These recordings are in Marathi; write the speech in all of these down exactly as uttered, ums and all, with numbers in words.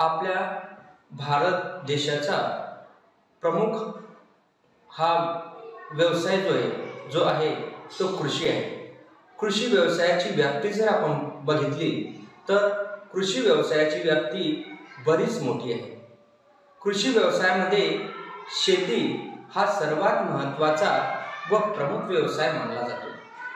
आपल्या भारत देशाचा प्रमुख हा व्यवसाय जो आहे जो आहे तो कृषी आहे। कृषी व्यवसायाची व्याप्ती जर आपण बघितली तर कृषी व्यवसायाची व्याप्ती बरीच मोठी आहे। कृषी व्यवसायामध्ये शेती हा सर्वात महत्त्वाचा व प्रमुख व्यवसाय मानला जातो।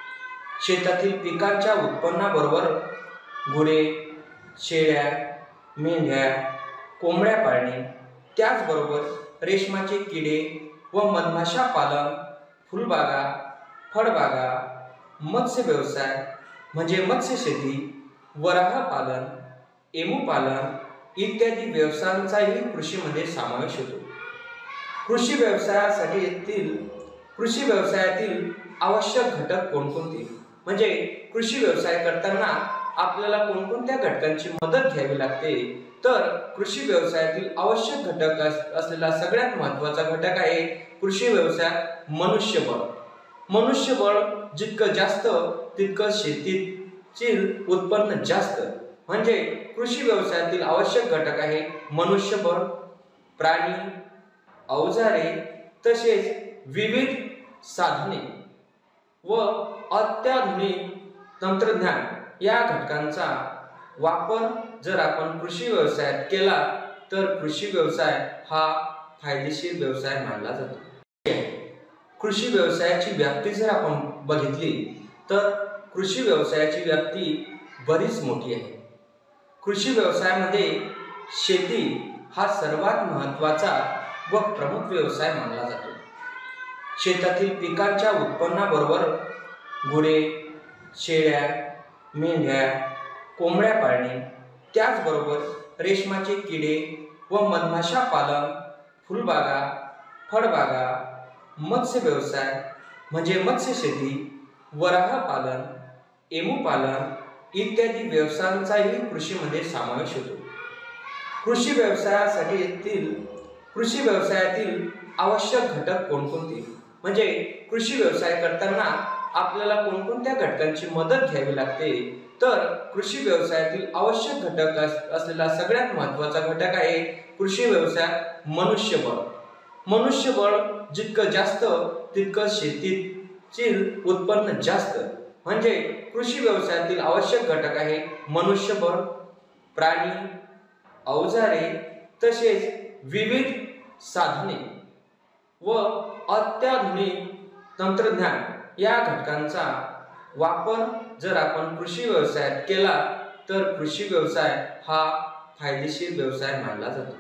शेतातील पिकांच्या उत्पन्नाबरोबर गुरे, शेळ्या, मेंढ्या, कोंबड्या पाळणे, त्याचबरोबर रेशमाचे किडे व मधमाशा पालन, फुलबागा, फळबागा, मत्स्य व्यवसाय म्हणजे मत्स्य शेती, वराह पालन, एमू पालन इत्यादी व्यवसायांचाही कृषीमध्ये समावेश होतो। कृषी व्यवसायासाठी कृषी व्यवसायातील आवश्यक घटक कोणकोणते म्हणजे कृषी व्यवसाय करताना आपल्याला कोणकोणत्या घटकांची मदत घ्यावी लागते तर कृषी व्यवसायातील आवश्यक घटक असलेला सगळ्यात महत्त्वाचा घटक आहे कृषी व्यवसाय मनुष्यबळ। मनुष्यबळ जितकं जास्त तितकं शेतीतील उत्पन्न जास्त म्हणजे कृषी व्यवसायातील आवश्यक घटक आहे मनुष्यबळ, प्राणी, अवजारे तसेच विविध साधने व अत्याधुनिक तंत्रज्ञान या घटकांचा वापर जर आपण कृषी व्यवसायात केला तर कृषी व्यवसाय हा फायदेशीर व्यवसाय मानला जातो। कृषी व्यवसायाची व्याप्ती जर आपण बघितली तर कृषी व्यवसायाची व्याप्ती बरीच मोठी आहे। कृषी व्यवसायामध्ये शेती हा सर्वात महत्त्वाचा व प्रमुख व्यवसाय मानला जातो। शेतातील पिकांच्या उत्पन्नाबरोबर गुरे, शेळ्या, मेंढ्या, कोंबड्या पाळणे, त्याचबरोबर रेशमाचे किडे व मधमाशा पालन, फुलबागा, फळबागा, मत्स्य व्यवसाय म्हणजे मत्स्य शेती, वराह पालन, एमू पालन इत्यादी व्यवसायांचाही कृषीमध्ये समावेश होतो। कृषी व्यवसायासाठी कृषी व्यवसायातील आवश्यक घटक कोणकोणते म्हणजे कृषी व्यवसाय करताना आपल्याला कोणकोणत्या घटकांची मदत घ्यावी लागते तर कृषी व्यवसायातील आवश्यक घटक असलेला सगळ्यात महत्त्वाचा घटक आहे कृषी व्यवसाय मनुष्यबळ। मनुष्यबळ जितकं जास्त तितकं शेतीतील उत्पन्न जास्त म्हणजे कृषी व्यवसायातील आवश्यक घटक आहे मनुष्यबळ, प्राणी, अवजारे तसेच विविध साधने व अत्याधुनिक तंत्रज्ञान या घटकांचा वापर जर आपण कृषी व्यवसायात केला तर कृषी व्यवसाय हा फायदेशीर व्यवसाय मानला जातो।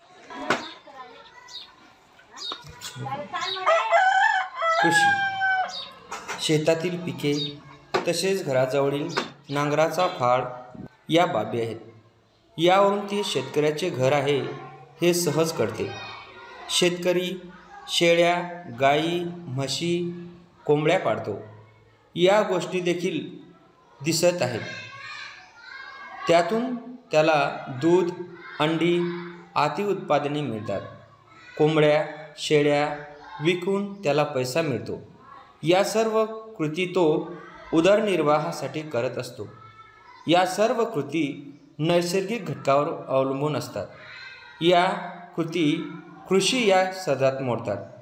कृषी शेतातील पिके तसेच घराजवळील नांगराचा फाळ या बाबी आहेत। यावरून ती शेतकऱ्याचे घर आहे हे सहज कळते। शेतकरी शेळ्या, गाई, म्हशी, कोंबड्या पाळतो या गोष्टी देखील दिसत आहेत। त्यातून त्याला दूध, अंडी आदी उत्पादने मिळतात। कोंबड्या, शेळ्या विकून त्याला पैसा मिळतो। या सर्व कृती तो उदरनिर्वाहासाठी करत असतो। या सर्व कृती नैसर्गिक घटकावर अवलंबून असतात। या कृती कृषी या सदरात मोडतात।